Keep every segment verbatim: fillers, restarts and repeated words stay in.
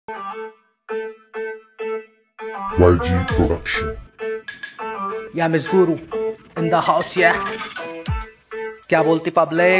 Y G Production. या miss Guru in the house. या क्या बोलती पब्लिक,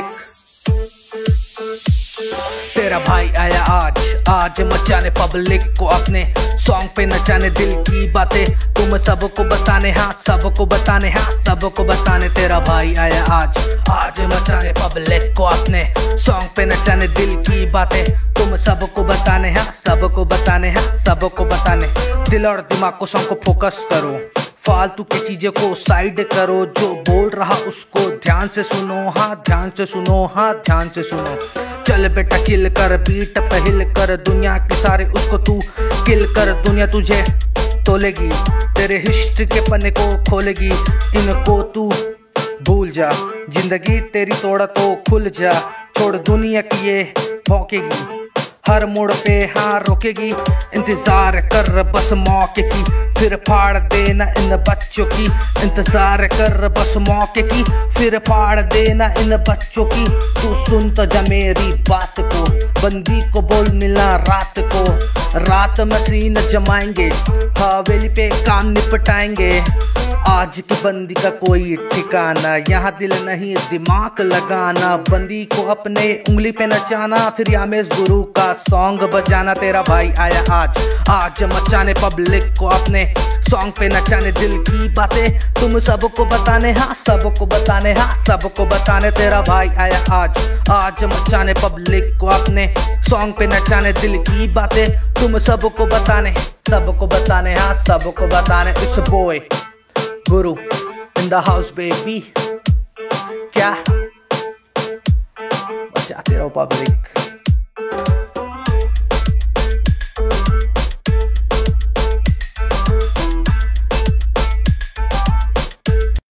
तेरा भाई आया आज आज मचाने पब्लिक को अपने सॉन्ग पे नचाने, दिल की बातें तुम सबको बताने, हाँ सबको बताने, हाँ सबको बताने। तेरा भाई आया आज आज मचाने पब्लिक को अपने सॉन्ग पे नचाने, दिल की बातें तुम सबको बताने, हाँ सबको बताने, हाँ सबको बताने। दिल और दिमाग को सॉन्ग को फोकस करो, फालतू की चीजें को साइड करो, जो बोल रहा उसको ध्यान से सुनो, हाँ ध्यान से सुनो, हाँ ध्यान से सुनो। चल बेटा किल कर, बीट पहल कर, दुनिया के सारे उसको तू किल कर, दुनिया तुझे तोलेगी, तेरे हिस्ट्री के पन्ने को खोलेगी, इनको तू भूल जा, जिंदगी तेरी तोड़ा तो खुल जा, छोड़ दुनिया की ये भौंकेगी, हर मोड़ पे हाँ रोकेगी, इंतजार कर बस मौके की, फिर फाड़ देना इन बच्चों की, इंतजार कर बस मौके की, फिर फाड़ देना इन बच्चों की। तू सुन तो जा मेरी बात को, बंदी को बोल मिला रात को, रात मशीन जमाएंगे, हवेली पे काम निपटाएंगे, आज की बंदी का कोई ठिकाना, यहाँ दिल नहीं दिमाग लगाना, बंदी को अपने उंगली पे नचाना, फिर यामेश गुरु का सॉन्ग बजाना। तेरा भाई आया आज आज मचाने पब्लिक को अपने सॉन्ग पे नचाने, दिल की बातें तुम सबको बताने, हाँ सबको बताने, हाँ सबको बताने। तेरा भाई आया आज आज मचाने पब्लिक को अपने सॉन्ग पे नचाने, दिल की बातें तुम सबको बताने, सबको बताने, हाँ सबको बताने। It's boy Guru in the house baby. क्या बचाते रहो पब्लिक।